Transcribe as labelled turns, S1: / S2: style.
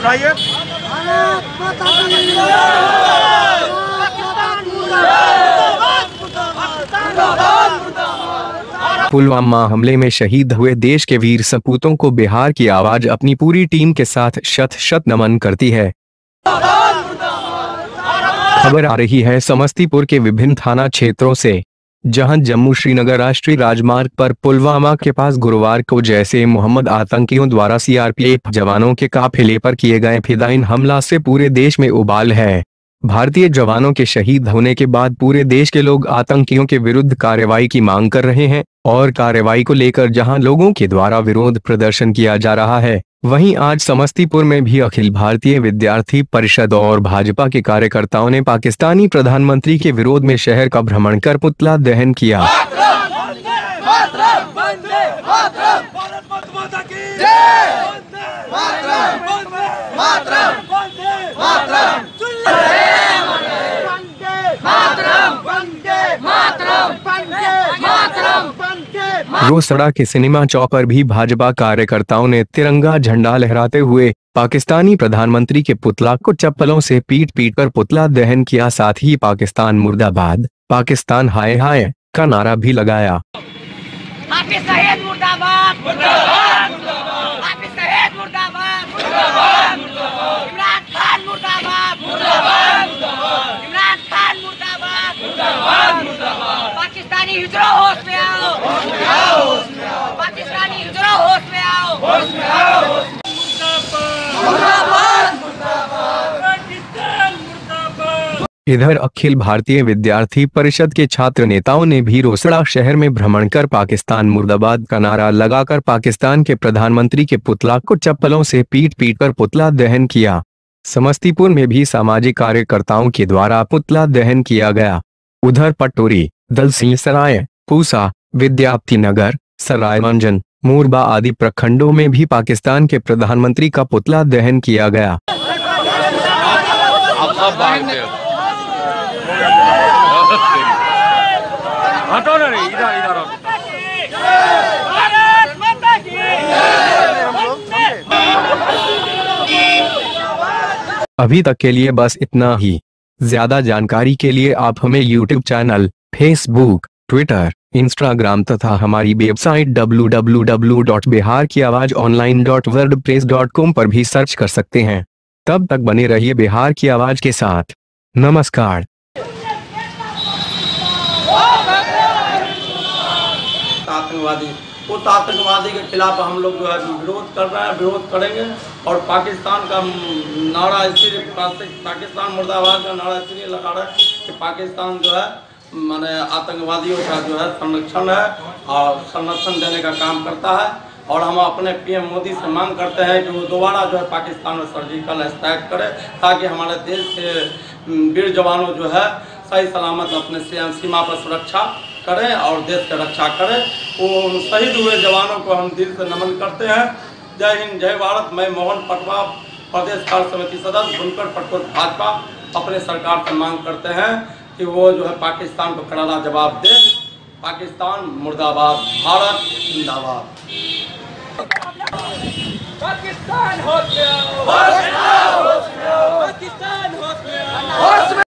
S1: उठाइए।
S2: पुलवामा हमले में शहीद हुए देश के वीर सपूतों को बिहार की आवाज अपनी पूरी टीम के साथ शत शत नमन करती है। खबर आ रही है समस्तीपुर के विभिन्न थाना क्षेत्रों से, जहां जम्मू श्रीनगर राष्ट्रीय राजमार्ग पर पुलवामा के पास गुरुवार को जैसे मोहम्मद आतंकियों द्वारा सीआरपीएफ जवानों के काफिले पर किए गए फिदायीन हमला से पूरे देश में उबाल है। भारतीय जवानों के शहीद होने के बाद पूरे देश के लोग आतंकियों के विरुद्ध कार्रवाई की मांग कर रहे हैं और कार्रवाई को लेकर जहां लोगों के द्वारा विरोध प्रदर्शन किया जा रहा है, वहीं आज समस्तीपुर में भी अखिल भारतीय विद्यार्थी परिषद और भाजपा के कार्यकर्ताओं ने पाकिस्तानी प्रधानमंत्री के विरोध में शहर का भ्रमण कर पुतला दहन किया। रोसड़ा के सिनेमा चौक पर भी भाजपा कार्यकर्ताओं ने तिरंगा झंडा लहराते हुए पाकिस्तानी प्रधानमंत्री के पुतला को चप्पलों से पीट पीट कर पुतला दहन किया। साथ ही पाकिस्तान मुर्दाबाद, पाकिस्तान हाय हाय का नारा भी लगाया।
S3: पाकिस्तानी हिजरा होश में आओ, पाकिस्तानी हिजरा होश में आओ,
S2: इधर अखिल भारतीय विद्यार्थी परिषद के छात्र नेताओं ने भी रोसड़ा शहर में भ्रमण कर पाकिस्तान मुर्दाबाद का नारा लगाकर पाकिस्तान के प्रधानमंत्री के पुतला को चप्पलों से पीट पीट कर पुतला दहन किया। समस्तीपुर में भी सामाजिक कार्यकर्ताओं के द्वारा पुतला दहन किया गया। उधर पटोरी, दलसिंहसराय, पूसा, विद्यार्थी नगर, सरायरंजन, मोरबा आदि प्रखंडों में भी पाकिस्तान के प्रधानमंत्री का पुतला दहन किया गया। अभी तक के लिए बस इतना ही। ज्यादा जानकारी के लिए आप हमें YouTube channel, Facebook, Twitter, Instagram तथा हमारी वेबसाइट www.biharkiawazonline.wordpress.com पर भी सर्च कर सकते हैं। तब तक बने रहिए बिहार की आवाज के साथ। नमस्कार।
S4: उस आतंकवादी के खिलाफ हम लोग जो है विरोध कर रहे हैं, विरोध करेंगे। और पाकिस्तान का नारा इसलिए, पाकिस्तान मुर्दाबाद का नारा इसलिए लगा रहे हैं कि पाकिस्तान जो है माने आतंकवादियों का जो है संरक्षण है और संरक्षण देने का काम करता है। और हम अपने पीएम मोदी से मांग करते हैं कि वो दोबारा जो है पाकिस्तान में सर्जिकल स्ट्राइक करे, ताकि हमारे देश के वीर जवानों जो है सही सलामत अपने सीमा पर सुरक्षा करें और देश की रक्षा करें। वो शहीद हुए जवानों को हम दिल से नमन करते हैं। जय हिंद, जय भारत। मैं मोहन पटवा, प्रदेश कार्य समिति सदस्य, बुनकर पटवा, भाजपा, अपने सरकार से मांग करते हैं कि वो जो है पाकिस्तान को करारा जवाब दे। पाकिस्तान मुर्दाबाद, भारत जिंदाबाद। पाकिस्तान होश में आओ, पाकिस्तान होश में आओ।